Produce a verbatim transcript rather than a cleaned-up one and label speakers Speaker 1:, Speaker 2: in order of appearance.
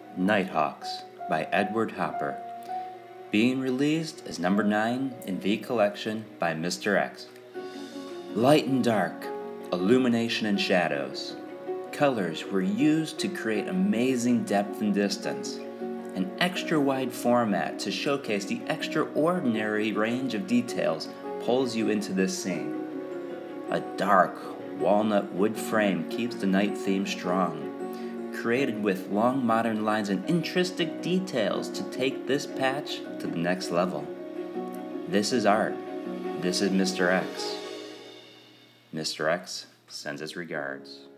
Speaker 1: Nighthawks by Edward Hopper, being released as number nine in V Collection by Mister X. Light and dark, illumination and shadows. Colors were used to create amazing depth and distance. An extra wide format to showcase the extraordinary range of details pulls you into this scene. A dark walnut wood frame keeps the night theme strong, created with long modern lines and interesting details to take this patch to the next level. This is art. This is Mister X. Mister X sends his regards.